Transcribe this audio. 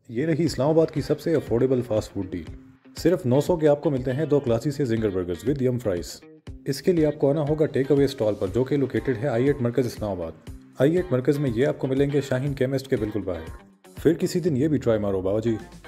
ये रही इस्लामाबाद की सबसे अफोर्डेबल फास्ट फूड डील। सिर्फ 900 के आपको मिलते हैं दो क्लासी से zinger burgers with yum fries. इसके लिए आपको आना होगा टेक अवे स्टॉल पर, जो कि लोकेटेड है I8 मरकज़ इस्लामाबाद। I8 मरकज़ में ये आपको मिलेंगे शाहीन केमिस्ट के बिल्कुल बाहर। फिर किसी दिन ये भी ट्राई मारो बाबा जी।